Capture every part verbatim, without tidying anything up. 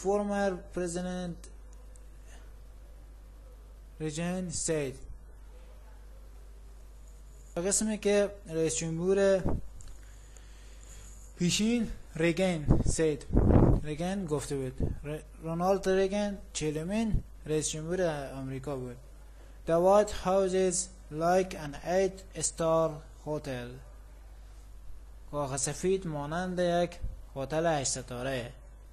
former president Reagan said. قسمی که رئیس جمهور پیشین ریگن said ریگن گفته بود. رونالد ریگن چهلمین رئیس جمهور آمریکا بود. The White House is like an eight star hotel. کاخ سفید مانند یک هتل هشت ستاره.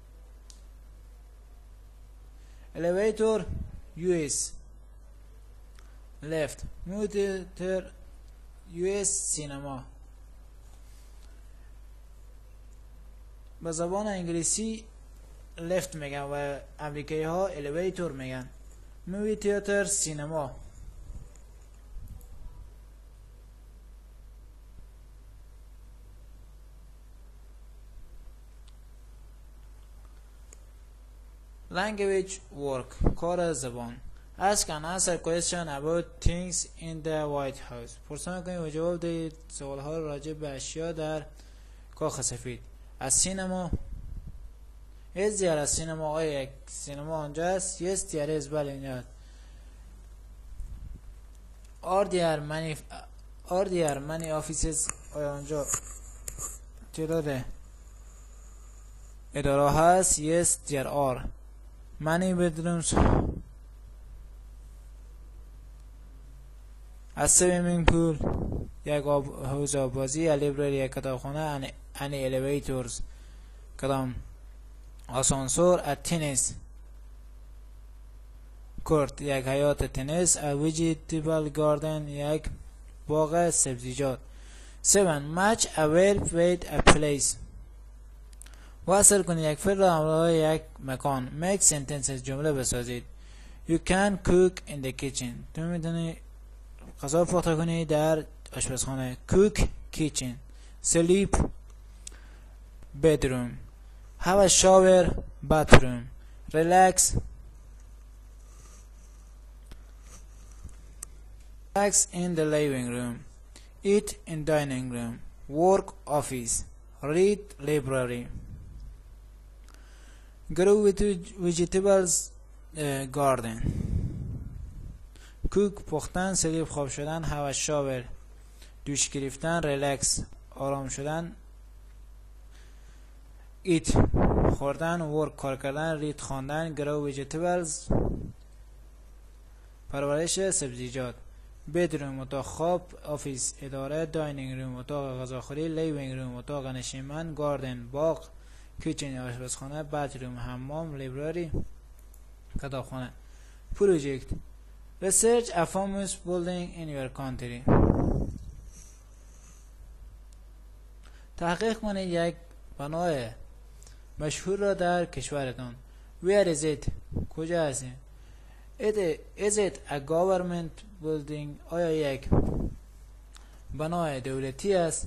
Elevator U S left. موتور U S سینما. به زبان انگلیسی left میگن و امریکایی ها elevator میگن. مووی تئاتر سینما. Language work. کار زبان. Ask and answer question about things in the White House. پرسان کنید و جواب دهید سوال ها راجع به اشیا در کاخ سفید. از سینما. Is there a cinema؟ آیا یک سینما آنجا است؟ Yes there is. بله اینجا. Are there many Are there many offices؟ آیا آنجا تعداد اداره هست؟ Yes there are. Many bedrooms. A swimming pool. یک آب حوض آبازی. A library. یک کتابخانه. Any elevators. کدام آسانسور. A tennis court. یک حیاط تنیس. A vegetable garden. یک باغ سبزیجات. seven. Match a verb with a place. وصل کنید یک فعل را همراه یک مکان. Make sentences. جمله بسازید. You can cook in the kitchen. تو میتونی غذا پخته کنی در آشپزخانه. Cook kitchen. Sleep bedroom. Have a shower bathroom. Relax Relax in the living room. Eat in dining room. Work office. Read library. Grow vegetables uh, garden. Cook پختن. Sleep خواب شدن. Have a shower دوش گرفتن. Relax آرام شدن. Eat خوردن. Work کار کردن. Read خواندن. Grow vegetables پرورش سبزیجات. Bedroom اتاق خواب. Office اداره. Dining room اتاق غذاخوری. Living room اتاق نشیمن. Garden باغ. Kitchen آشپزخانه. Bathroom حمام. Library کتابخانه. Project Research a famous building in your country. تحقیق کنید یک بنای مشهور را در کشورتان. Where is it؟ کجا است؟ It is it a government building؟ آیا یک بنای دولتی است؟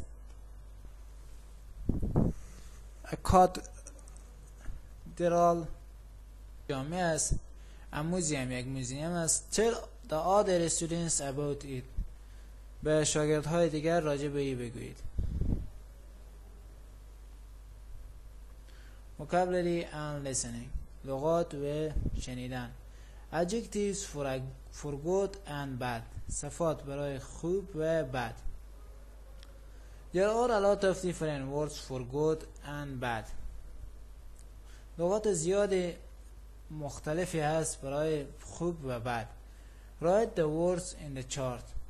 A cathedral جامع است. A museum یک موزیم است. Tell the other students about it. به شاگردهای دیگر راجع به این بگویید. Vocabulary and listening. لغات و شنیدن. Adjectives for, a, for good and bad. صفات برای خوب و بد. There are a lot of different words for good and bad. لغات زیاد مختلفی هست برای خوب و بد. Write the words in the chart.